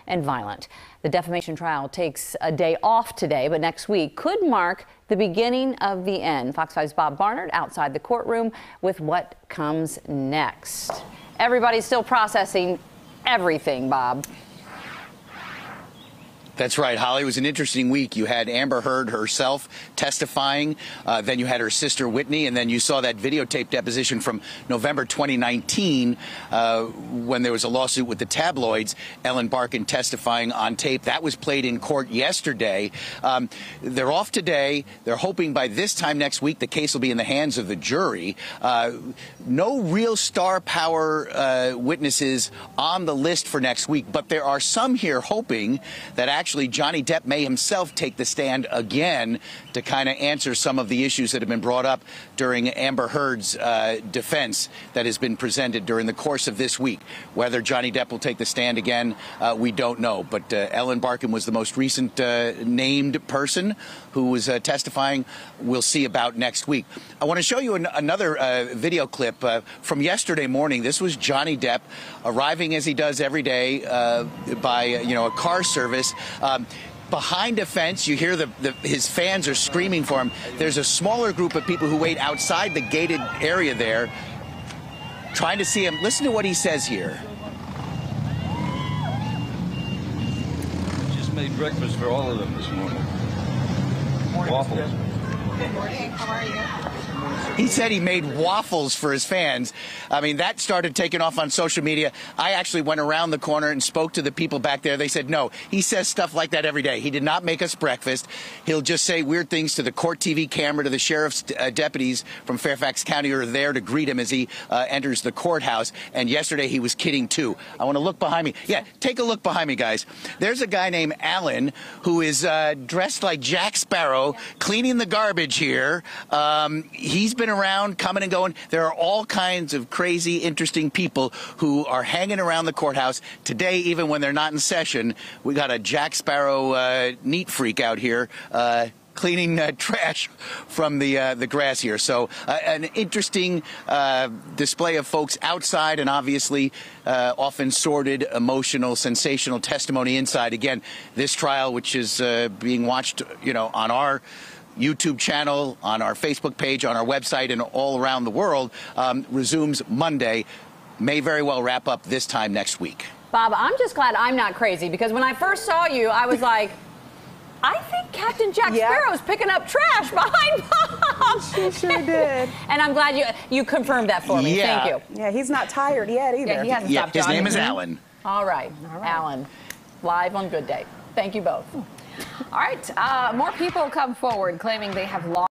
and violent. The defamation trial takes a day off today, but next week could mark the beginning of the end. Fox 5's Bob Barnard outside the courtroom with what comes next. Everybody's still processing everything, Bob. That's right, Holly. It was an interesting week. You had Amber Heard herself testifying, then you had her sister Whitney, and then you saw that videotape deposition from November 2019 when there was a lawsuit with the tabloids, Ellen Barkin testifying on tape. That was played in court yesterday. They're off today. They're hoping by this time next week the case will be in the hands of the jury. No real star power witnesses on the list for next week, but there are some here hoping that actually Johnny Depp may himself take the stand again to kind of answer some of the issues that have been brought up during Amber Heard's defense that has been presented during the course of this week. Whether Johnny Depp will take the stand again, we don't know. But Ellen Barkin was the most recent named person who was testifying. We'll see about next week. I want to show you another video clip from yesterday morning. This was Johnny Depp arriving as he does every day by a car service. Behind a fence, you hear his fans are screaming for him. There's a smaller group of people who wait outside the gated area there, trying to see him. Listen to what he says here. Just made breakfast for all of them this morning. Waffles. Good morning. How are you? He said he made waffles for his fans. I mean, that started taking off on social media. I actually went around the corner and spoke to the people back there. They said, no, he says stuff like that every day. He did not make us breakfast. He'll just say weird things to the court TV camera, to the sheriff's deputies from Fairfax County who are there to greet him as he enters the courthouse. And yesterday he was kidding, too. I want to look behind me. Yeah, take a look behind me, guys. There's a guy named Alan who is dressed like Jack Sparrow, cleaning the garbage here. He's been around, coming and going. There are all kinds of crazy, interesting people who are hanging around the courthouse. Today, even when they're not in session, we got a Jack Sparrow neat freak out here cleaning trash from the grass here. So an interesting display of folks outside and obviously often sordid, emotional, sensational testimony inside. Again, this trial, which is being watched, on our YouTube channel, on our Facebook page, on our website, and all around the world, resumes Monday. May very well wrap up this time next week. Bob, I'm just glad I'm not crazy, because when I first saw you, I was like, I think Captain Jack Sparrow's picking up trash behind Bob. She sure did. And I'm glad you confirmed that for me. Yeah. Thank you. Yeah, he's not tired yet either. Yeah, he hasn't stopped. His name is Alan. All right, Alan, live on Good Day. Thank you both. All right, more people come forward claiming they have lost